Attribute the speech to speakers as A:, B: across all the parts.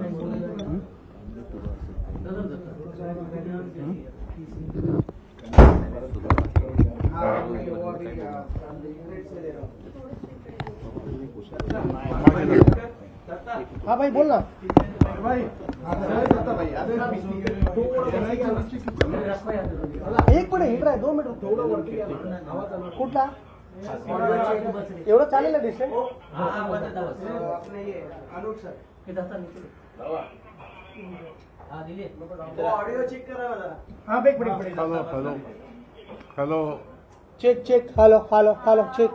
A: हाँ भाई बोल ना भाई। एक मिनिट हिट राय 2 मिनिट कुठला एवढं चालेल ना डिस्टन्स ऑडिओ चेक करा मला। हाँ एक minute
B: hello hello hello
A: check check hello hello hello check.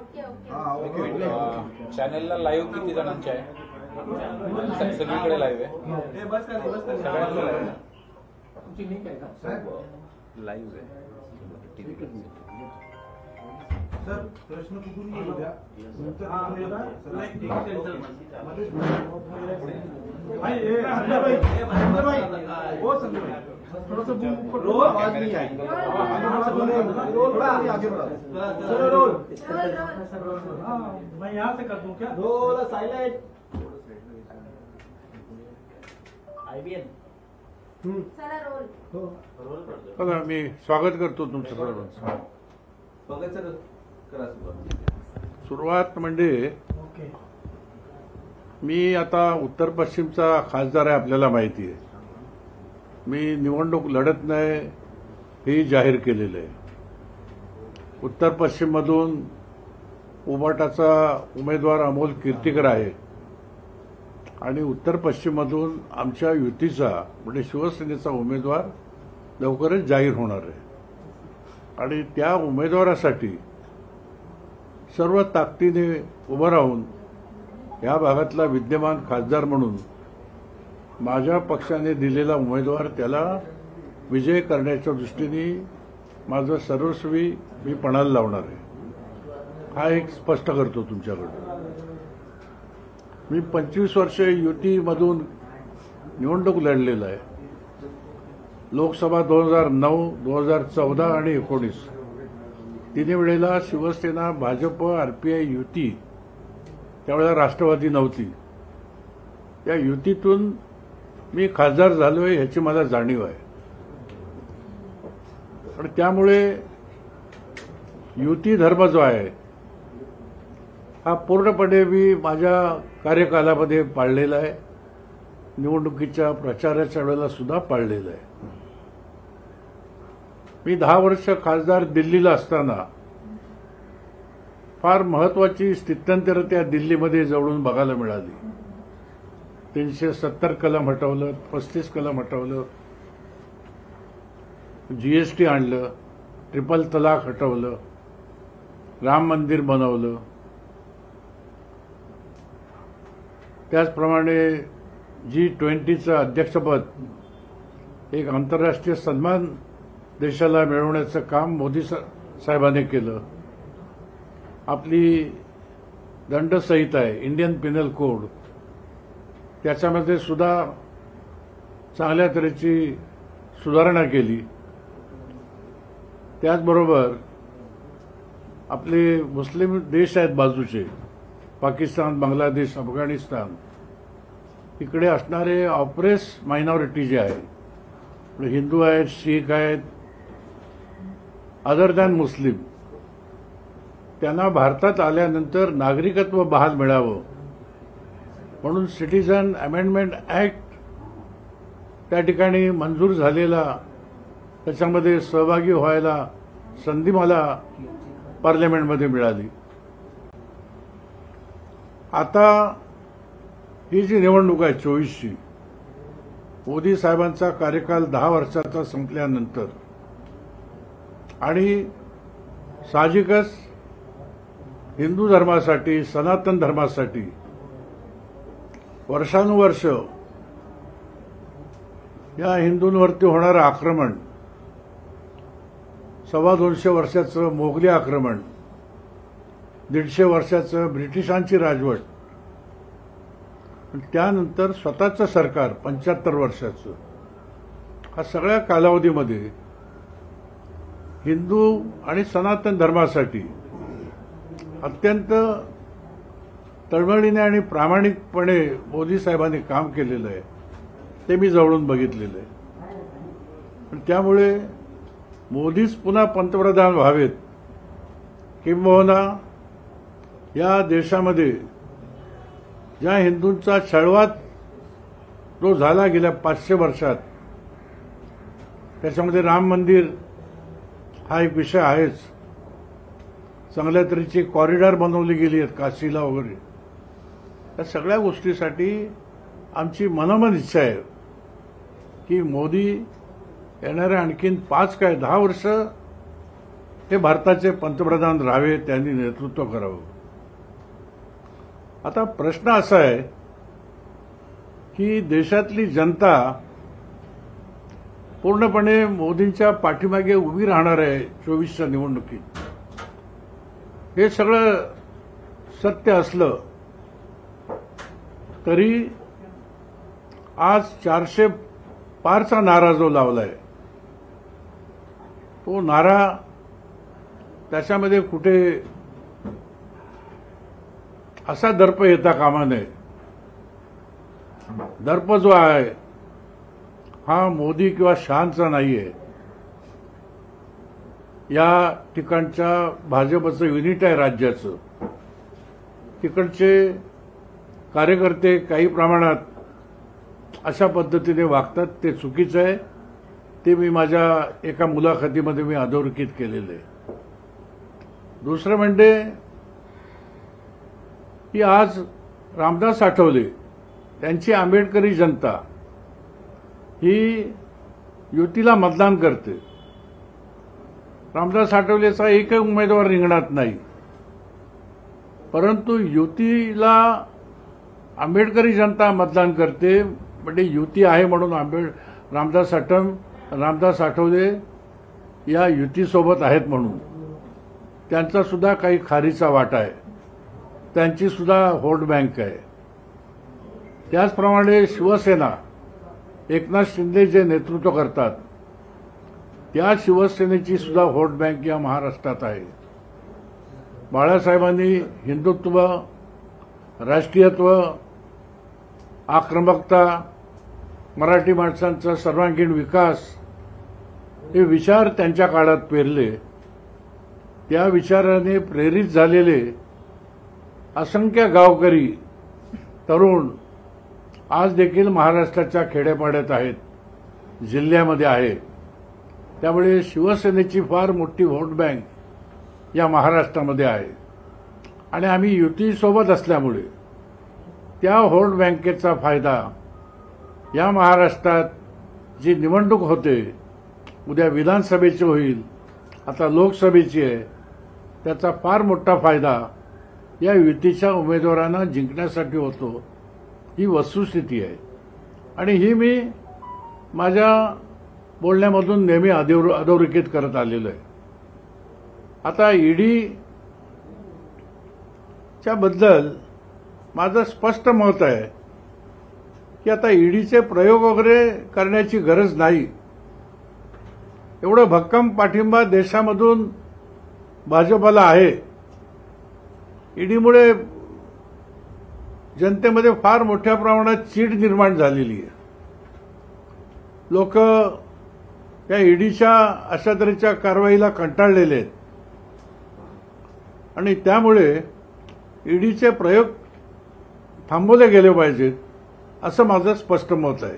C: चॅनलला लाईव्ह किती जणांचे आहे? सगळीकडे लाईव्ह आहे।
A: तुमची लिंक आहे का?
C: लाईव्ह आहे।
D: सर प्रश्न कुठून येईल उद्या नंतर हो संजय भाई थोड़ा सा रोल आवाज नहीं आई थोड़ा आगे बढ़ा सर रोल मैं यहाँ से कर दूं क्या? रोल साइलेंट आईबीएन
E: चला रोल
B: बघा मी स्वागत करतो तुमचं सर्वांचं।
D: बघा सर करा
B: सुरुवात म्हणजे मी आता उत्तर पश्चिमचा खासदार आहे आपल्याला माहिती आहे। मी निवडणूक लढत नाही हे जाहीर केलेलं आहे। उत्तर पश्चिममधून उबाटाचा उमेदवार अमोल कीर्तीकर आहे आणि उत्तर पश्चिममधून आमच्या युतीचा म्हणजे शिवसेनेचा उमेदवार लवकरच जाहीर होणार आहे आणि त्या उमेदवारासाठी सर्व ताकदीने उभं राहून या भागातला विद्यमान खासदार म्हणून माझ्या पक्षाने दिलेला उमेदवार त्याला विजय करण्याच्या दृष्टीने माझं सर्वस्वी मी पणाला लावणार आहे। हा एक स्पष्ट करतो तुमच्याकडे। मी 25 वर्षे युतीमधून निवडणूक लढलेला आहे। लोकसभा 2009, 2014 आणि 19 तिन्ही वेळेला शिवसेना, भाजप, आरपीआय युती, त्यावेळेला राष्ट्रवादी नव्हती, या युतीतून मी खासदार झालोय ह्याची मला जाणीव आहे आणि त्यामुळे युती धर्म जो आहे हा पूर्णपणे मी माझ्या कार्यकालामध्ये पाळलेला आहे। निवडणुकीच्या प्रचाराच्या वेळेला सुद्धा पाळलेला आहे। मी 10 वर्ष खासदार दिल्लीला असताना फार महत्वाची स्थित्यंतर त्या दिल्लीमध्ये जवळून बघायला मिळाली। 370 कलम हटवलं, 35 कलम हटवलं, जीएसटी आणलं, ट्रिपल तलाक हटवलं, राम मंदिर बनवलं, त्याचप्रमाणे G20चं अध्यक्षपद एक आंतरराष्ट्रीय सन्मान देशाला मिळवण्याचं काम मोदी साहेबांनी केलं। आपली दंडसंहिता आहे इंडियन पिनल कोड, त्याच्यामध्ये सुद्धा चांगल्या तऱ्हेची सुधारणा केली। त्याचबरोबर आपले मुस्लिम देश आहेत बाजूचे, पाकिस्तान, बांगलादेश, अफगाणिस्तान, इकडे असणारे ऑपरेस मायनॉरिटी जे आहे, हिंदू आहेत, शीख आहेत, अदर दॅन मुस्लिम, त्यांना भारतात आल्यानंतर नागरिकत्व बहाल मिळावं म्हणून सिटीजन अमेंडमेंट ऍक्ट त्या ठिकाणी मंजूर झालेला, त्याच्यामध्ये सहभागी व्हायला संधी मला पार्लमेंटमध्ये मिळाली। आता ही जी निवडणूक आहे 24ची, मोदी साहेबांचा कार्यकाल 10 वर्षाचा संपल्यानंतर आणि साहजिकच हिंदू धर्मासाठी, सनातन धर्मासाठी वर्षानुवर्ष या हिंदूंवरती होणारं आक्रमण, 250 वर्षाचं मोगली आक्रमण, 150 वर्षाचं ब्रिटिशांची राजवट, त्यानंतर स्वतःचं सरकार 75 वर्षाचं, हा सगळ्या कालावधीमध्ये हिंदू आणि सनातन धर्मासाठी अत्यंत तळमळीने आणि प्रामाणिकपणे मोदी साहेबांनी काम केलेलं आहे। ते मी जवळून बघितलेलं आहे. पण त्यामुळे मोदीच पुन्हा पंतप्रधान व्हावेत, किंबहुना या देशामध्ये ज्या हिंदूंचा छळवाद जो झाला गेल्या 500 वर्षात, त्याच्यामध्ये राम मंदिर हा एक विषय आहेच. चांगल्या तऱ्हेची कॉरिडॉर बनवली गेली आहेत काशीला वगैरे. या सगळ्या गोष्टीसाठी आमची मनोमन इच्छा आहे की मोदी येणाऱ्या आणखीन 5 काय 10 वर्ष हे भारताचे पंतप्रधान राहावे, त्यांनी नेतृत्व करावं. आता प्रश्न असा आहे की देशातली जनता पूर्णपणे मोदींच्या पाठीमागे उभी राहणार आहे 24च्या निवडणुकीत. हे सगळं सत्य असलं तरी आज 400 पारचा नारा जो लावलाय, तो नारा त्याच्यामध्ये कुठे असा दर्प येता कामा नये. दर्प जो आहे हा मोदी किंवा शहांचा नाहीये. या ठिकाणच्या भाजपचं युनिट आहे राज्याचं. तिकडचे कार्यकर्ते काही प्रमाणात अशा पद्धतीने वागतात, ते चुकीचं आहे. ते मी माझ्या एका मुलाखतीमध्ये मी अधोरेखित केलेलं आहे. दुसरं म्हणजे की आज रामदास आठवले त्यांची आंबेडकरी जनता ही युतीला मतदान करते. रामदास आठवलेचा एकही उमेदवार रिंगणात नाही, परंतु युतीला आंबेडकरी जनता मतदान करते. म्हणजे युती आहे म्हणून रामदास आठवले या युतीसोबत आहेत म्हणून त्यांचा सुद्धा काही खारीचा वाटा आहे, त्यांची सुद्धा व्होट बँक आहे. त्याचप्रमाणे शिवसेना एकनाथ शिंदे जे नेतृत्व करतात त्या शिवसेनेची सुद्धा व्होट बँक या महाराष्ट्रात आहे. बाळासाहेबांनी हिंदुत्व, राष्ट्रीयत्व, आक्रमकता, मराठी माणसांचा सर्वांगीण विकास हे विचार त्यांच्या काळात पेरले. त्या विचाराने प्रेरित झालेले असंख्य गावकरी, तरुण आज देखील महाराष्ट्राच्या खेड्यापाड्यात आहेत, जिल्ह्यामध्ये आहे. त्यामुळे शिवसेनेची फार मोठी व्होट बँक या महाराष्ट्रामध्ये आहे आणि आम्ही युतीसोबत असल्यामुळे त्या व्होट बँकेचा फायदा या महाराष्ट्रात जी निवडणूक होते, उद्या विधानसभेची होईल, आता लोकसभेची आहे, त्याचा फार मोठा फायदा या युतीच्या उमेदवारांना जिंकण्यासाठी होतो. ही वस्तुस्थिती आहे आणि ही मी माझ्या बोलण्यामधून नेहमी अधोरेखित करत आलेलो आहे. आता ईडीच्या बद्दल माझं स्पष्ट मत आहे की आता ईडीचे प्रयोग वगैरे करण्याची गरज नाही. एवढं भक्कम पाठिंबा देशामधून भाजपला आहे. ईडीमुळे जनतेमध्ये फार मोठ्या प्रमाणात चीड निर्माण झालेली आहे. लोक या ईडीच्या अशा तऱ्हेच्या कारवाईला कंटाळलेले आहेत आणि त्यामुळे ईडीचे प्रयोग थांबवले गेले पाहिजेत असं माझं स्पष्ट मत आहे.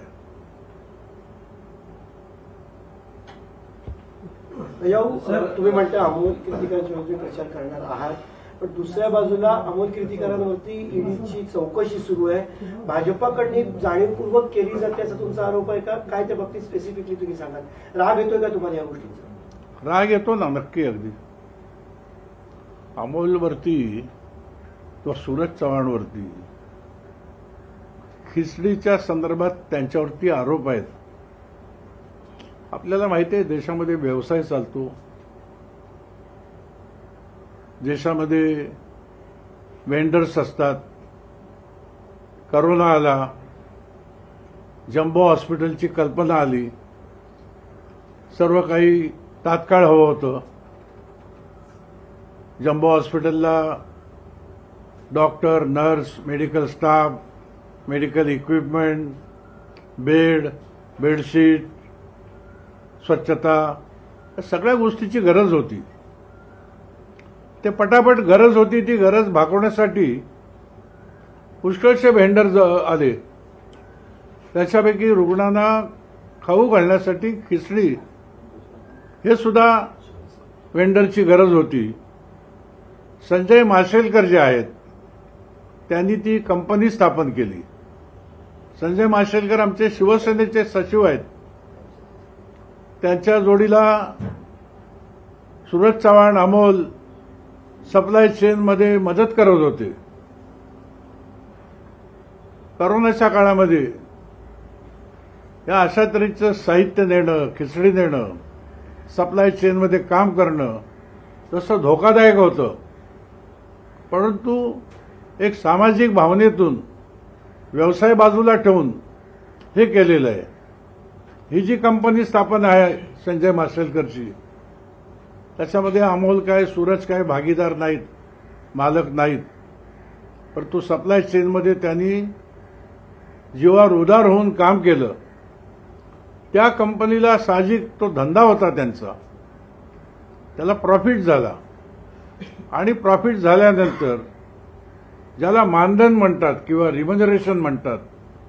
A: तुम्ही म्हणता अमोल कीर्तिकारांच्या विरुद्ध प्रचार करणार आहात, पण दुसऱ्या बाजूला अमोल कीर्तिकारांवरती ईडीची चौकशी सुरू आहे. भाजपाकडनी जाणीवपूर्वक केली जाते असा तुमचा आरोप आहे का? काय त्या बाबतीत स्पेसिफिकली तुम्ही सांगाल? राग येतोय का तुम्हाला या गोष्टीचा?
B: राग येतो ना, नक्की. अगदी अमोलवरती किंवा सूरज चव्हाणवरती खिचडीच्या संदर्भात त्यांच्यावरती आरोप आहेत. आपल्याला माहिती आहे देशामध्ये व्यवसाय चालतो, देशामध्ये वेंडर्स असतात. करोना आला, जम्बो हॉस्पिटलची कल्पना आली, सर्व काही तात्काळ हवं होतं. जम्बो हॉस्पिटलला doctor, nurse, medical staff, medical equipment bed, bedsheet, स्वच्छता या सगळ्या गोष्टीची गरज होती. ते पटापट गरज होती, ती गरज भागवण्यासाठी पुष्कळसे व्हेंडर आले. त्याच्यापैकी रुग्णांना खाऊ घालण्यासाठी खिचडी हे सुद्धा व्हेंडरची गरज होती. संजय माशेलकर जे आहेत त्यांनी ती कंपनी स्थापन केली. संजय माशेलकर आमचे शिवसेनेचे सचिव आहेत. त्यांच्या जोडीला सूरज चव्हाण, अमोल सप्लाय चेनमध्ये मदत करत होते. करोनाच्या काळामध्ये या अशा तऱ्हेचं साहित्य नेणं, खिचडी नेणं, सप्लाय चेनमध्ये काम करणं तसं धोकादायक होतं. परंतु एक सामाजिक भावनेतून व्यवसाय बाजूला ठेवून हे केलेलं आहे. ही जी कंपनी स्थापन आहे संजय माशेलकरची, त्याच्यामध्ये अमोल काय, सूरज काय भागीदार नाहीत, मालक नाहीत. परंतु सप्लाय चेनमध्ये त्यांनी जीवावर उदार होऊन काम केलं. त्या कंपनीला साहजिक तो धंदा होता त्यांचा, त्याला प्रॉफिट झाला. आणि प्रॉफिट झाल्यानंतर ज्याला मानधन म्हणतात किंवा रिमनरेशन म्हणतात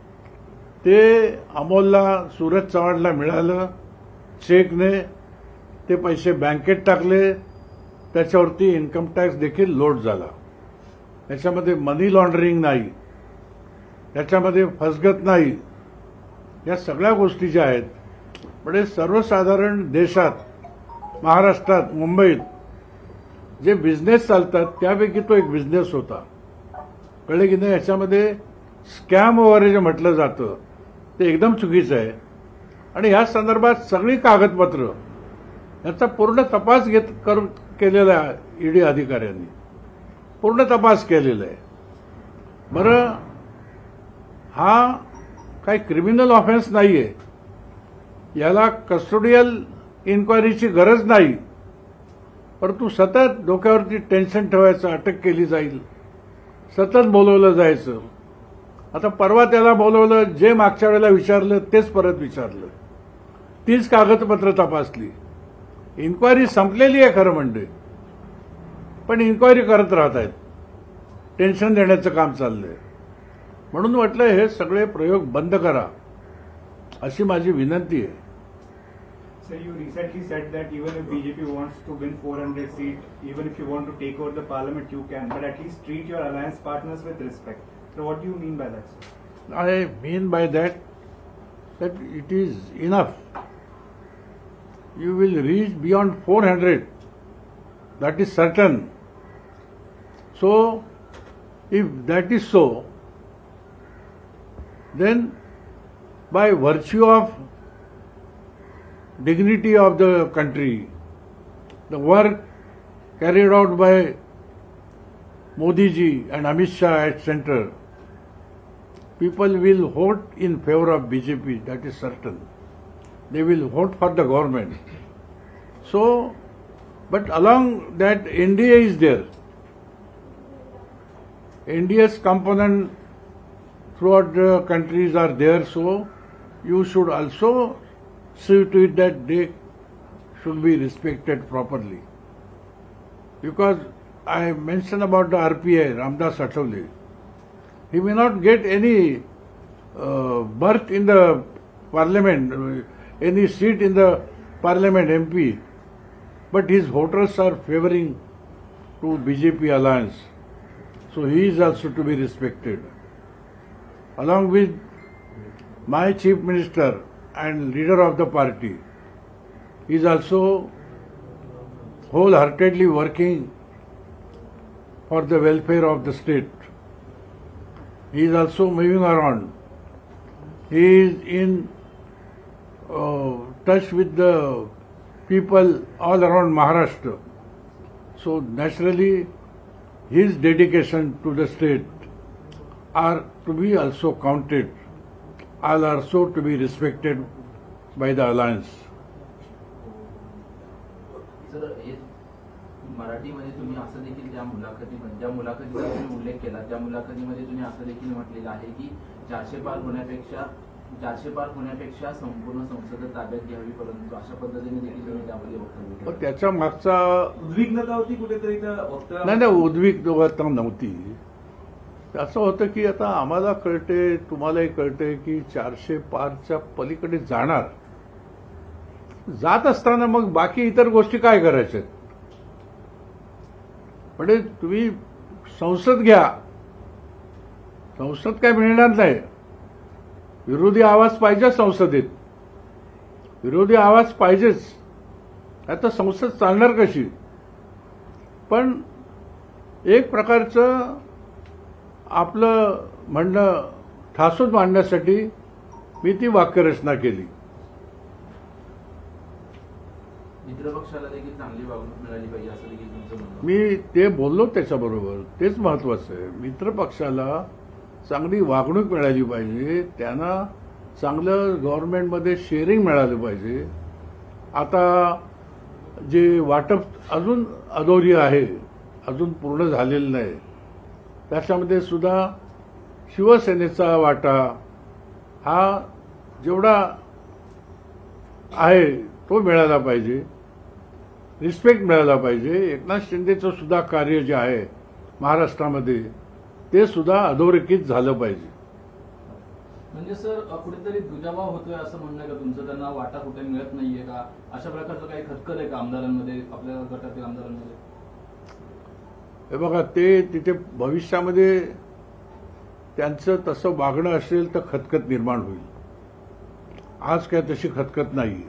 B: ते अमोलला, सूरज चव्हाणला मिळालं. चेकने ते पैसे बँकेत टाकले. त्याच्यावरती इन्कम टॅक्स देखील लोड झाला. त्याच्यामध्ये मनी लॉन्ड्रिंग नाही, त्याच्यामध्ये फसगत नाही. या सगळ्या गोष्टी ज्या आहेत, म्हणजे सर्वसाधारण देशात, महाराष्ट्रात, मुंबईत जे बिझनेस चालतात त्यापैकी तो एक बिझनेस होता. कळले की नाही? याच्यामध्ये स्कॅम वगैरे जे म्हटलं जातं ते एकदम चुकीचं आहे. आणि या संदर्भात सगळी कागदपत्र याचा पूर्ण तपास केलेला आहे. ईडी अधिकाऱ्यांनी पूर्ण तपास केलेला आहे. बरं, हा काही क्रिमिनल ऑफेन्स नाहीये, याला कस्टोडियल इन्क्वायरीची गरज नाही. परंतु सतत डोक्यावरती टेन्शन ठेवायचं, अटक केली जाईल, सतत बोलवलं जायचं. आता परवा त्याला बोलवलं, जे मागच्या वेळेला विचारलं तेच परत विचारलं, तीच कागदपत्र तपासली. इन्क्वायरी संपलेली आहे खरं म्हणजे, पण इन्क्वायरी करत राहत आहेत, टेन्शन देण्याचं काम चाललंय. म्हणून म्हटलं हे सगळे प्रयोग बंद करा, अशी माझी विनंती आहे.
F: Sir, you recently said that even if BJP wants to win 400 seats, even if you want to take over the parliament, you can, but at least treat your alliance partners with respect. So what do you mean by that, sir?
B: I mean by that it is enough. You will reach beyond 400. That is certain. So, if that is so, then by virtue of dignity of the country, the work carried out by Modi ji and Amit Shah at center, people will vote in favor of BJP, that is certain. They will vote for the government. So, but along that NDA is there. NDA's component throughout the countries are there, so you should also see to it that they should be respected properly. Because I mentioned about the RPI, Ramdas Athavale. He may not get any berth in the parliament, any seat in the parliament MP, but his voters are favoring to BJP alliance. So he is also to be respected. Along with my chief minister and leader of the party, is also wholeheartedly working for the welfare of the state. He is also moving around. He is in touch with the people all around Maharashtra. So naturally, his dedication to the state are to be also counted, are also to be respected by the alliance.
G: Sir, हे मराठीमध्ये तुम्ही असं देखील ज्या मुलाखतीचा तुम्ही उल्लेख केला, त्या मुलाखतीमध्ये तुम्ही असं देखील म्हटलेलं आहे की 400 पार होण्यापेक्षा 400 पार होण्यापेक्षा संपूर्ण संसद ताब्यात घ्यावी, परंतु अशा पद्धतीने देखील तुम्ही त्यामध्ये वक्तव्य केलं.
B: पण त्याच्या मागचा
D: उद्विग्नता होती कुठेतरी त्या वक्तव्यात?
B: नाही उद्विग्नता नव्हती. असं होतं की आता आम्हाला कळते, तुम्हालाही कळते की 400 पारच्या पलीकडे जात असताना मग बाकी इतर गोष्टी काय करायच्या. म्हणजे तुम्ही संसद घ्या, संसद काय मिळणार नाही. विरोधी आवाज पाहिजे संसदेत, विरोधी आवाज पाहिजेच. आता संसद चालणार कशी. पण एक प्रकारचं आपलं म्हणणं ठासून मांडण्यासाठी मी ती वाक्यरचना केली.
G: मित्रपक्षाला देखील चांगली वागणूक मिळाली पाहिजे असं देखील तुमचं म्हणणं.
B: मी ते बोललो त्याच्याबरोबर, तेच महत्वाचं आहे. मित्रपक्षाला चांगली वागणूक मिळाली पाहिजे, त्यांना चांगलं गव्हर्नमेंटमध्ये शेअरिंग मिळालं पाहिजे. आता जे वाटप अजून अधोरी आहे, अजून पूर्ण झालेलं नाही, त्याच्यामध्ये सुद्धा शिवसेनेचा वाटा हा जेवढा आहे तो मिळाला पाहिजे, रिस्पेक्ट मिळाला पाहिजे. एकनाथ शिंदेचं सुद्धा कार्य जे आहे महाराष्ट्रामध्ये ते सुद्धा अधोरेखित झालं पाहिजे.
H: म्हणजे सर कुठेतरी दुजाभाव होतोय असं म्हणणं का तुमचं, त्यांना वाटा कुठे मिळत नाहीये का, अशा प्रकारचं काही खटकल आहे का आमदारांमध्ये, आपल्या गटातील आमदारांमध्ये?
B: हे बघा, ते तिथे भविष्यामध्ये त्यांचं तसं वागणं असेल तर खतखत निर्माण होईल. आज काय तशी खतखत नाही.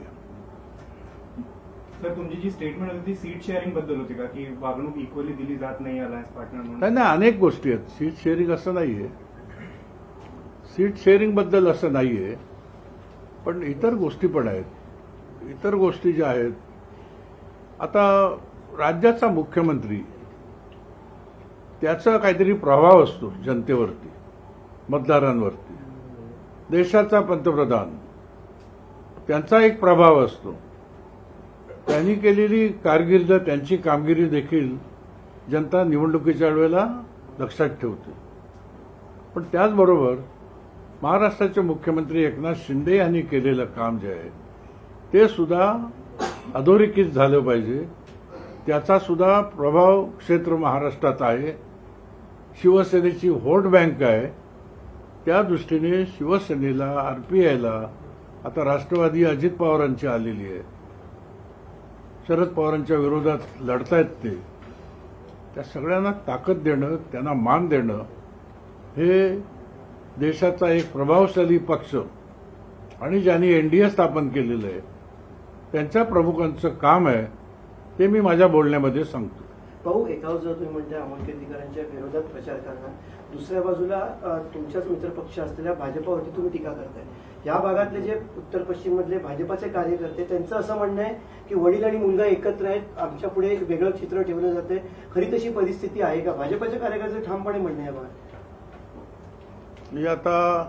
F: सर, तुमची जी स्टेटमेंट होती ती सीट शेअरिंग बद्दल होती का, की वागणूक इक्वली दिली जात नाही अलायन्स पार्टनर म्हणून?
B: नाही, अनेक गोष्टी आहेत. सीट शेअरिंग असं नाहीये, सीट शेअरिंग बद्दल असं नाहीये. पण इतर गोष्टी पण आहेत. इतर गोष्टी ज्या आहेत, आता राज्याचा मुख्यमंत्री त्याचा काहीतरी प्रभाव असतो जनतेवरती, मतदारांवरती. देशाचा पंतप्रधान त्यांचा एक प्रभाव असतो. त्यांनी केलेली कारकीर्द, त्यांची कामगिरी देखील जनता निवडणुकीच्या वेळेला लक्षात ठेवते. पण त्याचबरोबर महाराष्ट्राचे मुख्यमंत्री एकनाथ शिंदे यांनी केलेलं काम जे आहे ते सुद्धा अधोरेखित झालं पाहिजे. त्याचा सुद्धा प्रभाव क्षेत्र महाराष्ट्रात आहे. शिवसेनेची व्होट बँक आहे. त्या दृष्टीने शिवसेनेला, आरपीआयला, आता राष्ट्रवादी अजित पवारांची आलेली आहे, शरद पवारांच्या विरोधात लढतायत ते, त्या सगळ्यांना ताकद देणं, त्यांना मान देणं हे देशाचा एक प्रभावशाली पक्ष आणि ज्यांनी एनडीए स्थापन केलेलं आहे त्यांच्या प्रमुखांचं काम आहे. ते मी माझ्या बोलण्यामध्ये सांगतो.
A: भाऊ, एका बाजूला तुम्ही म्हणता अमोल कीर्तीकरांच्या विरोधात प्रचार करणार, दुसऱ्या बाजूला तुमच्याच मित्रपक्ष असलेल्या भाजपावरती तुम्ही टीका करताय. या भागातले जे उत्तर पश्चिम मधले भाजपाचे कार्यकर्ते, त्यांचं असं म्हणणं आहे की वडील आणि मुलगा एकत्र आहेत, आमच्या पुढे एक वेगळं चित्र ठेवलं जाते. खरी तशी परिस्थिती आहे का? भाजपाच्या कार्यकर्ते ठामपणे म्हणणं आहे. बघा,
B: मी आता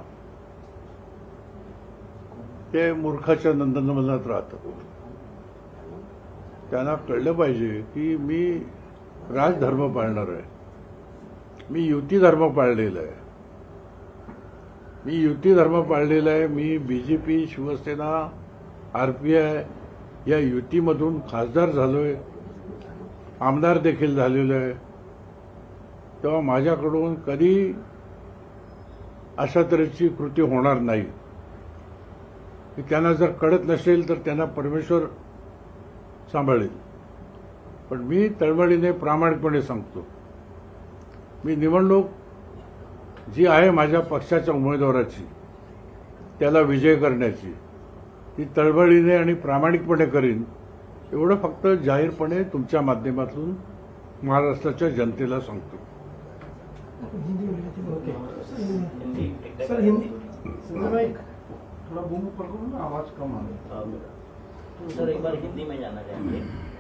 B: ते मूर्खाच्या नंदनवनात राहतात. त्यांना कळलं पाहिजे की मी राजधर्म पाळणार आहे. मी युती धर्म पाळलेला आहे. मी बीजेपी, शिवसेना, आरपीआय या युतीमधून खासदार झालोय, आमदार देखील झालेलो आहे. तेव्हा माझ्याकडून कधी अशा तऱ्हेची कृती होणार नाही. त्यांना जर कळत नसेल तर त्यांना परमेश्वर सांभाळेल. पण मी तळमळीने प्रामाणिकपणे सांगतो, मी निवडणूक जी आहे माझ्या पक्षाच्या उमेदवाराची, त्याला विजय करण्याची, ती तळमळीने आणि प्रामाणिकपणे करीन. एवढं फक्त जाहीरपणे तुमच्या माध्यमातून महाराष्ट्राच्या जनतेला सांगतो.
D: सर, हिंदी थोड़ा बूम ऊपर करो ना, आवाज कम आ रही है.
I: सर, एक बार हिंदी में जाना चाहेंगे.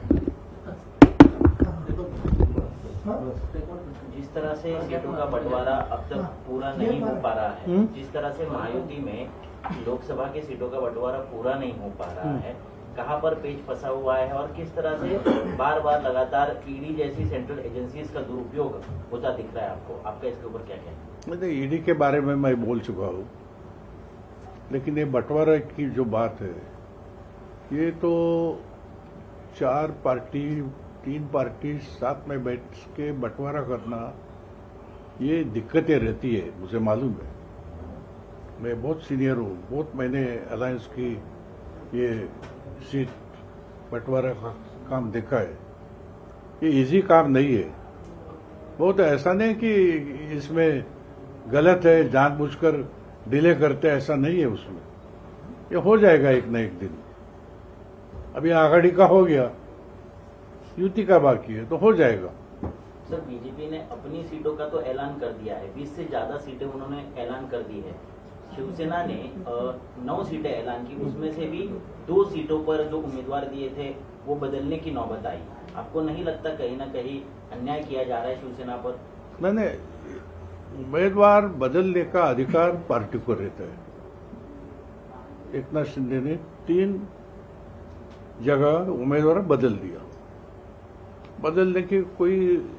I: जिस तरह से सीटों का बंटवारा अब तक पूरा नहीं हो पा रहा है, जिस तरह से महायुति में लोकसभा की सीटों का बंटवारा पूरा नहीं हो पा रहा है, कहां पर पेच फंसा हुआ है और किस तरह से बार बार लगातार ईडी जैसी सेंट्रल एजेंसीज का दुरुपयोग होता दिख रहा है आपको? आपका इसके ऊपर क्या कहना है?
B: मैं ईडी के बारे में मैं बोल चुका हूं. लेकिन ये बंटवारा की जो बात है, ये तो 4 पार्टी 3 पार्टी साथ में बैठ के बंटवारा करना, ये दिक्कतें रहती है, मुझे मालूम है। मैं बहुत सीनियर हूँ, बहुत मैंने अलायंस की ये सीट बंटवारा का काम देखा है। ये इजी काम नहीं है। बहुत ऐसा नहीं कि इसमें गलत है, जानबूझकर डिले करते, ऐसा नहीं है उसमें। ये हो जाएगा एक न एक दिन। अभी आघाड़ी का हो गया, युति का बाकी है, तो हो जाएगा।
I: सर, बीजेपी ने अपनी सीटों का तो ऐलान कर दिया है, 20 से ज्यादा सीटें उन्होंने ऐलान कर दी है। शिवसेना ने 9 सीटें ऐलान की, उसमें से भी 2 सीटों पर जो उम्मीदवार दिए थे वो बदलने की नौबत आई। आपको नहीं लगता कहीं ना कहीं अन्याय किया जा रहा है शिवसेना पर?
B: मैंने उम्मीदवार बदलने का अधिकार पार्टी को रहता है। एकनाथ शिंदे ने 3 जगह उम्मीदवार बदल दिया। बदलने की कोई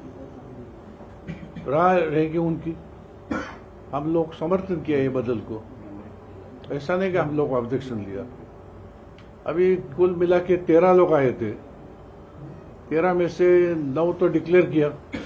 B: राह रहेगी उनकी। हम लोग समर्थन किया ये बदल को, ऐसा नहीं कि हम लोग ऑब्जेक्शन लिया। अभी कुल मिला के 13 लोग आए थे, 13 में से 9 तो डिक्लेयर किया,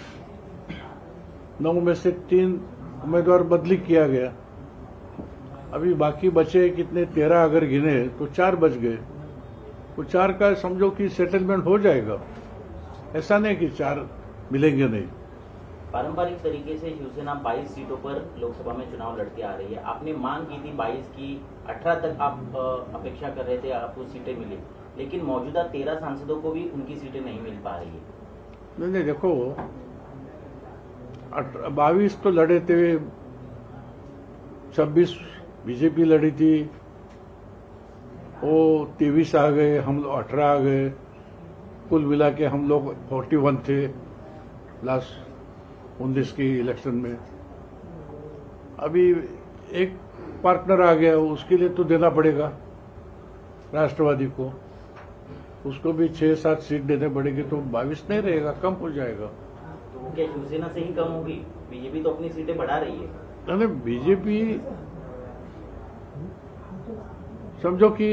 B: 9 में से 3 उम्मीदवार बदली किया गया। अभी बाकी बचे कितने, 13 अगर गिने तो 4 बच गए। वो 4 का समझो कि सेटलमेंट हो जाएगा। ऐसा नहीं कि 4 मिलेंगे नहीं।
I: पारंपरिक तरीके से शिवसेना 22 सीटों पर लोकसभा में चुनाव लड़ती आ रही है। आपने मांग की थी 22 की, 18 तक आप अपेक्षा कर रहे थे आपको सीटें मिली, लेकिन मौजूदा 13 सांसदों को भी उनकी सीटें नहीं मिल पा रही है।
B: नहीं, देखो 22 तो लड़े थे, 26 बीजेपी लड़ी थी, वो 23 आ गए, हम लोग 18 आ गए। कुल मिला के हम लोग 41 थे लास्ट 19 की इलेक्शन में। अभी एक पार्टनर आ गया, उसके लिए तो देना पड़ेगा राष्ट्रवादी को, उसको भी 6-7 सीट देने पड़ेगी, तो 22 नहीं रहेगा, कम हो जाएगा।
I: तो वो क्या शिवसेना से ही कम होगी? बीजेपी तो अपनी सीटें बढ़ा रही है।
B: नहीं, बीजेपी समझो कि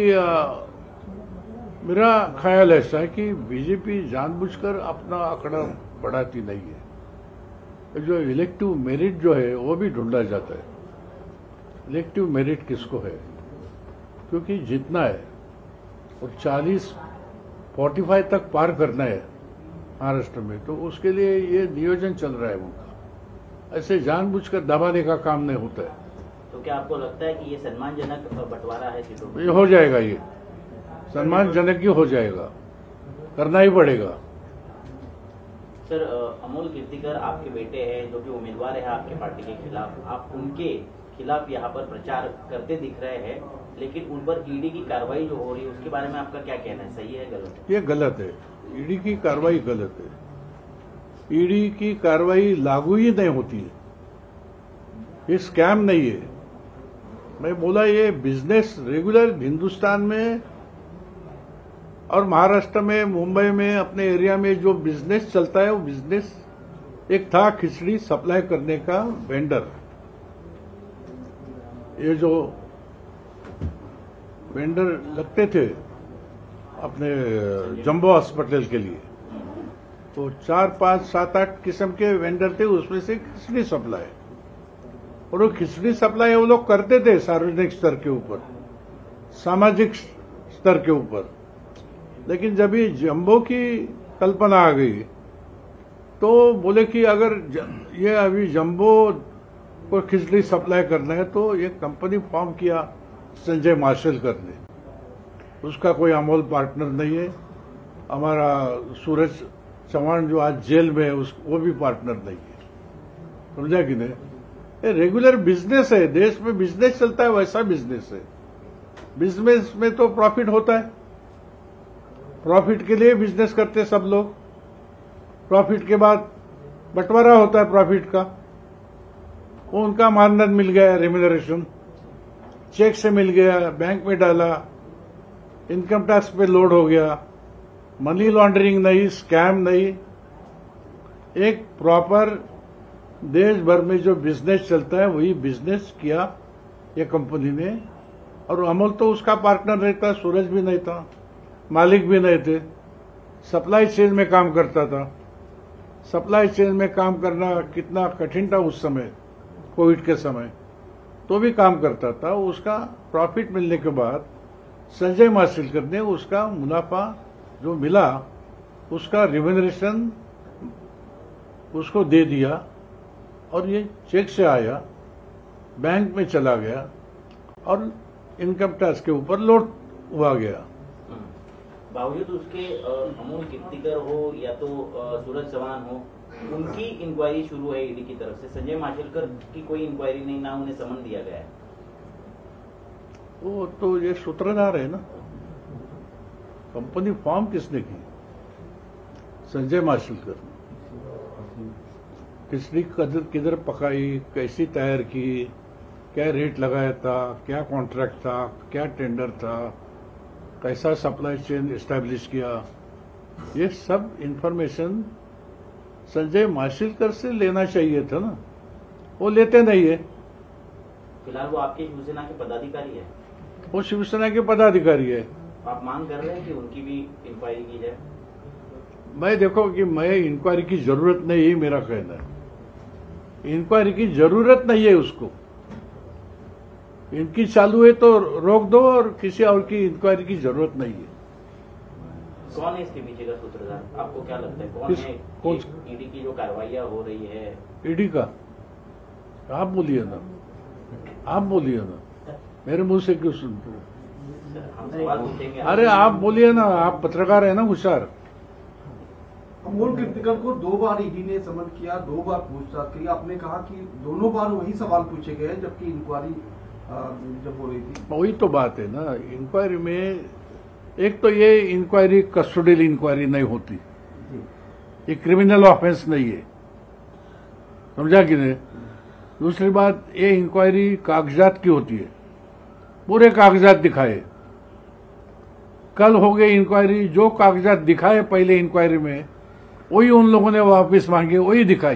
B: मेरा ख्याल ऐसा है कि बीजेपी जानबूझकर अपना आंकड़ा बढ़ाती नहीं है। जो इलेक्टिव मेरिट जो है वो भी ढूंढा जाता है। इलेक्टिव मेरिट किसको है? क्योंकि जीतना है और 45 तक पार करना है महाराष्ट्र में, तो उसके लिए ये नियोजन चल रहा है उनका। ऐसे जानबूझकर दबाने का काम नहीं होता है।
I: तो क्या आपको लगता है कि ये सम्मानजनक बंटवारा है सीटों में?
B: ये हो जाएगा, ये सम्मानजनक ही हो जाएगा, करना ही पड़ेगा।
I: सर, अमोल कीर्तिकर आपके बेटे हैं जो कि उम्मीदवार है आपके पार्टी के खिलाफ, आप उनके खिलाफ यहाँ पर प्रचार करते दिख रहे हैं, लेकिन उन पर ईडी की कार्रवाई जो हो रही है उसके बारे में आपका क्या कहना है? सही है, गलत है?
B: ये गलत है। ईडी की कार्रवाई गलत है। ईडी की कार्रवाई लागू ही नहीं होती है। ये स्कैम नहीं है। मैं बोला ये बिजनेस रेगुलर हिंदुस्तान में और महाराष्ट्र में, मुंबई में, अपने एरिया में जो बिजनेस चलता है वो बिजनेस एक था खिचड़ी सप्लाई करने का वेंडर। ये जो वेंडर लगते थे अपने जंबो हॉस्पिटल के लिए, तो 4, 5, 7, 8 किस्म के वेंडर थे, उसमें से खिचड़ी सप्लाई। और वो खिचड़ी सप्लाई वो लोग करते थे सार्वजनिक स्तर के ऊपर, सामाजिक स्तर के ऊपर। लेकिन जब ये जंबो की कल्पना आ गई तो बोले कि अगर ये अभी जंबो को खिचड़ी सप्लाई करना है तो ये कंपनी फॉर्म किया संजय मार्शल करने। उसका कोई अमोल पार्टनर नहीं है। हमारा सूरज चौहान जो आज जेल में है वो भी पार्टनर नहीं है। समझा कि नहीं? ये रेगुलर बिजनेस है। देश में बिजनेस चलता है, वैसा बिजनेस है। बिजनेस में तो प्रॉफिट होता है, प्रॉफिट के लिए बिजनेस करते सब लोग। प्रॉफिट के बाद बंटवारा होता है प्रॉफिट का। वो उनका मानदंड मिल गया, रेम्यूनरेशन चेक से मिल गया, बैंक में डाला, इनकम टैक्स पे लोड हो गया। मनी लॉन्ड्रिंग नहीं, स्कैम नहीं, एक प्रॉपर देश भर में जो बिजनेस चलता है वही बिजनेस किया ये कंपनी ने और अमोल तो उसका पार्टनर नहीं था, सूरज भी नहीं था, मालिक भी नहीं थे, सप्लाई चेन में काम करता था। सप्लाई चेन में काम करना कितना कठिन था उस समय, कोविड के समय, तो भी काम करता था। उसका प्रॉफिट मिलने के बाद संजय मासिलकर ने उसका मुनाफा जो मिला उसका रिवेन्यूएशन उसको दे दिया और ये चेक से आया, बैंक में चला गया और इनकम टैक्स के ऊपर लोड हुआ गया।
I: बावजूद उसके अमोल कीर्तिकर हो या तो सूरज चौहान हो, उनकी इंक्वायरी शुरू है ईडी की तरफ से। संजय माशेलकर की कोई इंक्वायरी नहीं, ना उन्हें समन दिया गया है।
B: वो तो ये सूत्रधार है ना। कंपनी फॉर्म किसने की? संजय माशेलकर ने। किसने किधर पकाई, कैसी तैयार की, क्या रेट लगाया था, क्या कॉन्ट्रैक्ट था, क्या टेंडर था, कैसा सप्लाई चेन एस्टैब्लिश किया, ये सब इंफॉर्मेशन संजय माशेलकर से लेना चाहिए था ना, वो लेते नहीं है।
I: फिलहाल वो आपके शिवसेना के पदाधिकारी है।
B: वो शिवसेना के पदाधिकारी है।
I: आप मांग कर रहे हैं कि उनकी भी इंक्वायरी की जाए?
B: मैं देखो कि मैं इंक्वायरी की जरूरत नहीं है, मेरा कहना है। इंक्वायरी की जरूरत नहीं है उसको। इनकी चालू है तो रोक दो और किसी और की इंक्वायरी की जरूरत नहीं है।
I: कौन है इसके पीछे का सूत्रधार? आपको क्या लगता है कौन है? ईडी की जो कार्रवाइयां हो रही है
B: ईडी का, आप बोलिए ना, आप बोलिए ना, मेरे मुंह से क्यों सुनते हो?
I: हम सवाल पूछेंगे।
B: अरे आप बोलिए ना, आप पत्रकार है ना, होशियार।
D: अमोल कीर्तिकर को 2 बार ईडी ने समन किया, 2 बार पूछताछ की। आपने कहा कि दोनों बार वही सवाल पूछे गए जबकि इंक्वायरी जब हो रही थी।
B: वही तो बात है ना, इंक्वायरी में एक तो ये इंक्वायरी कस्टोडियल इंक्वायरी नहीं होती, ये क्रिमिनल ऑफेंस नहीं है, समझा कि नहीं। दूसरी बात, ये इंक्वायरी कागजात की होती है, पूरे कागजात दिखाए। कल हो गई इंक्वायरी, जो कागजात दिखाए पहले इंक्वायरी में वही उन लोगों ने वापस मांगे, वही दिखाई।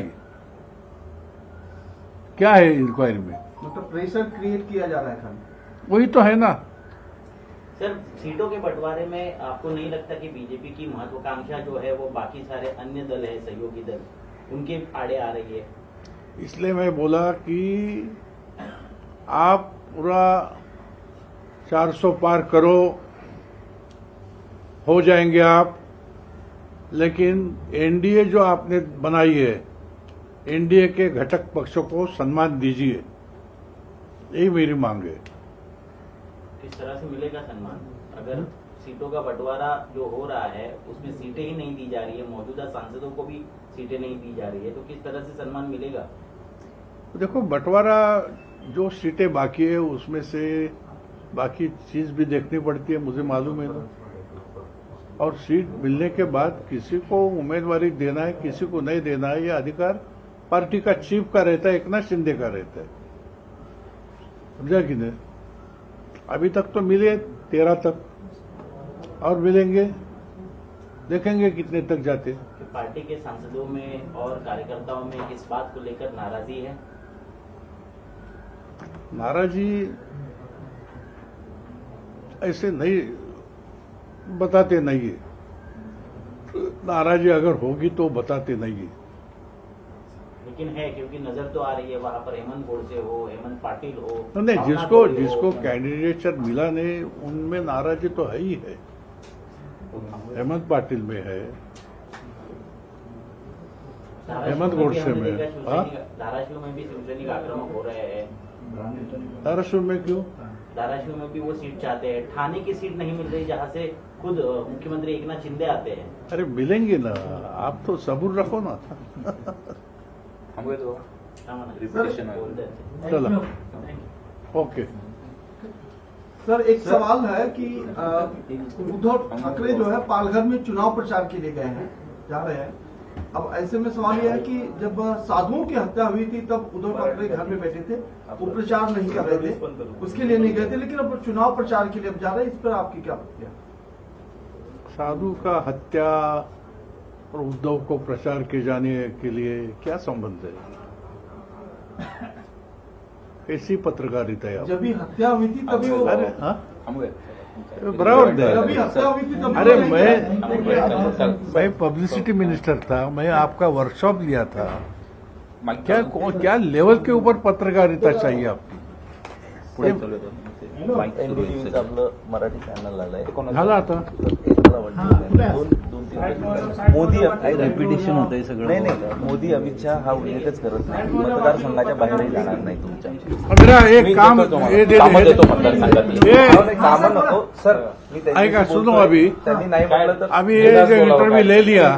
B: क्या है इंक्वायरी में?
D: मतलब प्रेशर क्रिएट किया जा रहा है खाली,
B: वही तो है ना।
I: सर, सीटों के बंटवारे में आपको नहीं लगता कि बीजेपी की महत्वाकांक्षा जो है वो बाकी सारे अन्य दल है, सहयोगी दल, उनके आड़े आ रही है?
B: इसलिए मैं बोला कि आप पूरा 400 पार करो, हो जाएंगे आप, लेकिन एनडीए जो आपने बनाई है, एनडीए के घटक पक्षों को सम्मान दीजिए, यही मेरी मांग है।
I: किस तरह से मिलेगा सम्मान? अगर सीटों का बंटवारा जो हो रहा है उसमें सीटें ही नहीं दी जा रही है, मौजूदा सांसदों को भी सीटें नहीं दी जा रही है, तो किस तरह से सम्मान मिलेगा?
B: देखो, बंटवारा जो सीटें बाकी है उसमें से बाकी चीज भी देखनी पड़ती है, मुझे मालूम है ना। और सीट मिलने के बाद किसी को उम्मीदवारी देना है, किसी को नहीं देना है, ये अधिकार पार्टी का चीफ का रहता है, एकनाथ शिंदे का रहता है, समझा कि नहीं। अभी तक तो मिले 13 तक, और मिलेंगे, देखेंगे कितने तक जाते।
I: पार्टी के सांसदों में और कार्यकर्ताओं में इस बात को लेकर नाराजगी है?
B: नाराजी ऐसे नहीं बताते नहीं है, नाराजी अगर होगी तो बताते नहीं है।
I: लेकिन है, क्योंकि नजर तो आ रही है वहां पर हेमंत गोडसे हो, हेमंत पाटिल हो,
B: नहीं, जिसको कैंडिडेचर मिला नहीं उनमें नाराजी तो है ही है। हेमंत पाटिल में है, हेमंत गोडसे में।
I: धाराशिव में भी शिवसैनिक आक्रामक हो रहे हैं।
B: धाराशिव में क्यों?
I: धाराशिव में भी वो सीट चाहते हैं। ठाणे की सीट नहीं मिल रही जहां से खुद मुख्यमंत्री एकनाथ शिंदे आते हैं।
B: अरे मिलेंगे ना, आप तो सबूर रखो ना।
C: हम तो रिपीटेशन
B: चलो, ओके।
D: सर, एक सवाल है कि उद्धव ठाकरे जो है पालघर में चुनाव प्रचार के लिए गए हैं, जा रहे हैं। अब ऐसे में सवाल यह है कि जब साधुओं की हत्या हुई थी तब उद्धव ठाकरे घर में बैठे थे, वो प्रचार नहीं कर रहे थे, उसके लिए नहीं गए थे, लेकिन अब चुनाव प्रचार के लिए अब जा रहे हैं। इस पर आपकी क्या प्रतिक्रिया?
B: साधु का हत्या और उद्धव को प्रचार के जाने के लिए क्या संबंध है? कैसी पत्रकारिता है आप?
D: जब भी हत्या हुई थी तभी वो
B: अरे हाँ
C: अमोल
B: बराबर
D: जब भी
B: है।
D: हत्या हुई थी तभी
B: अरे
D: वो नहीं
B: मैं पब्लिसिटी मिनिस्टर था, मैं आपका वर्कशॉप लिया था। क्या लेवल के ऊपर पत्रकारिता चाहिए आपकी?
J: आपलं मराठी चॅनल आलंय
B: झालं आता
J: मोदी रिपिटेशन होत आहे सगळं. नाही मोदी अमित शहा हा उल्लेखच करत नाही, मतदारसंघाच्या बाहेरही जाणार नाही तुमच्या.
B: पंधरा एक काम
C: कामं देतो मतदारसंघात.
J: कामं नको सर, मी
B: ऐका सुनो अभी
J: त्यांनी नाही म्हटलं तर
B: अभी ये जो इंटरव्यू ले लिया,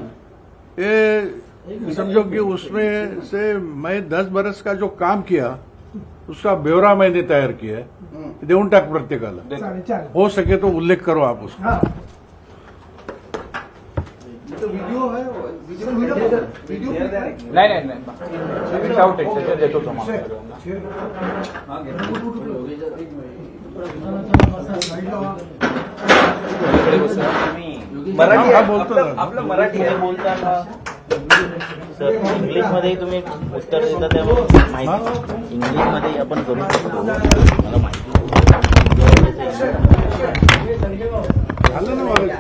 B: ये समझो कि उसमें से मैं 10 बरस का जो काम किया उसका ब्यौरा मैंने तैयार किया है, देऊन टाक प्रत्येकाला. हो सके तो उल्लेख करो आप उसका.
D: तो वीडियो है वीडियो
C: नाही विदाउट इट त्याच्यात देतो तुम्हाला.
J: मराठी
B: हा बोलतो ना.
J: आपलं मराठी आहे.
I: बोलताना सर इंग्लिशमध्येही तुम्ही उत्तर देता त्यावर माहिती इंग्लिशमध्ये आपण करू शकतो. मला माहिती
B: झालं ना मला.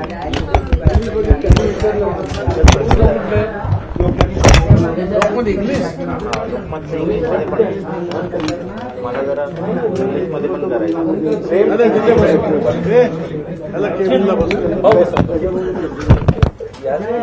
I: लोकमतचं इंग्लिशमध्ये पण मला जरा इंग्लिशमध्ये पण करायचं.
B: त्याला केबिनला बसतो.